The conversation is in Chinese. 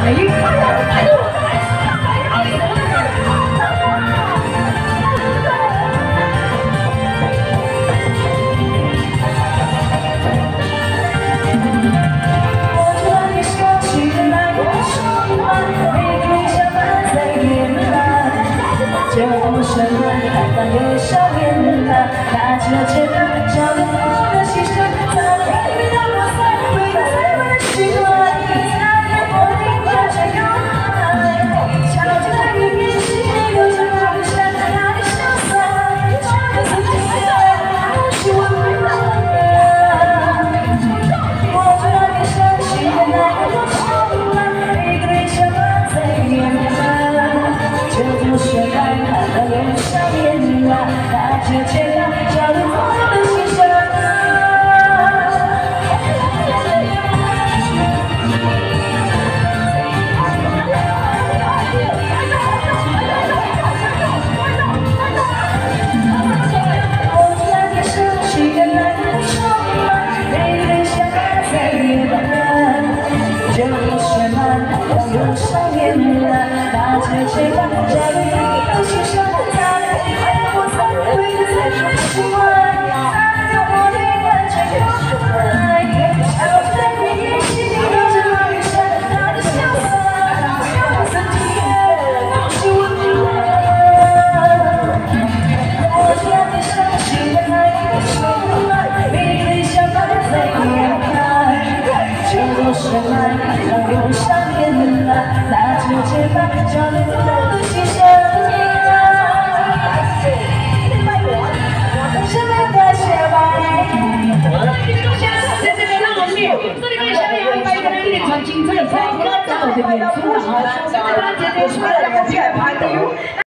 有笑脸了，大家觉得照亮我的心声，在黎明的我在为最美的习惯，在我的眼前有爱，悄悄在你面前留着那留下那的潇洒，曾经的爱是温暖。我知道你想起的那个多充满，一个人相伴在眼旁，这种绚烂看到有笑脸。大街前照亮我的心声。我在你升起的那个充满，每个相伴在夜晚，这种绚烂要用笑脸了。大街前照亮我的心声。习惯，让我的感觉有爱，悄悄在你眼睛留着那留下那的潇洒，曾经的是温暖。我将你想起的那一个充满，你微笑摆在眼旁，这多绚烂，让忧伤变蓝，那就结伴照亮我的心声。这里面下面还有一个人演唱精彩，然后这边出来啊，这边姐姐出来了。